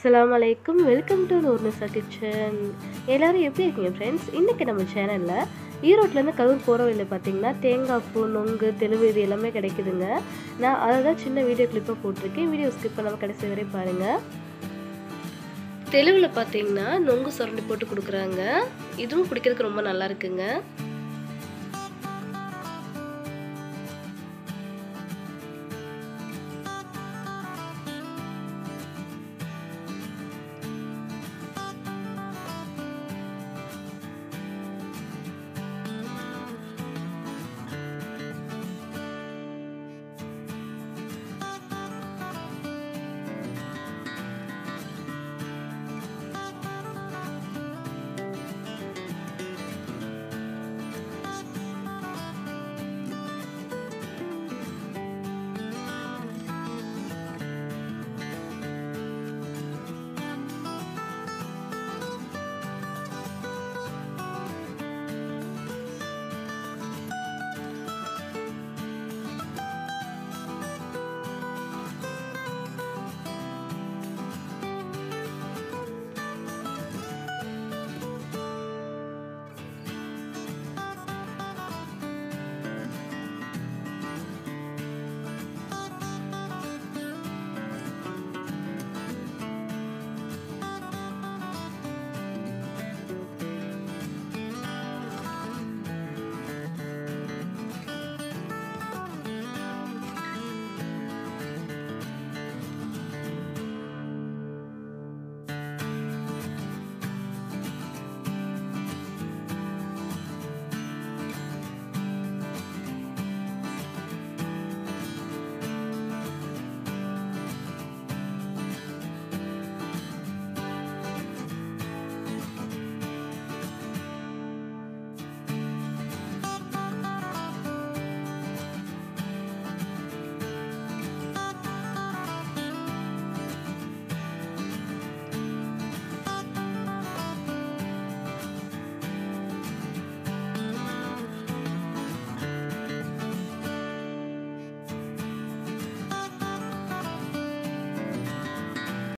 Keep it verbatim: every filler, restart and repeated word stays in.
அஸ்ஸலாமு அலைக்கும். Welcome to Noornisa kitchen. எல்லாரும் எப்படி இருக்கீங்க ஃப்ரெண்ட்ஸ்? இன்றைக்கி நம்ம சேனலில் ஈரோட்லேருந்து கரூர் போகிற வழியில் பார்த்தீங்கன்னா தேங்காய் பூ, நொங்கு, தெலுவு இது எல்லாமே கிடைக்குதுங்க. நான் அதை தான் சின்ன வீடியோ கிளிப்பாக போட்டிருக்கேன். வீடியோ ஸ்கிப் பண்ணாமல் கடைசி வரை பாருங்கள். தெலுவில் பார்த்தீங்கன்னா நொங்கு சுரண்டி போட்டு கொடுக்குறாங்க. இதுவும் குடிக்கிறதுக்கு ரொம்ப நல்லா இருக்குங்க.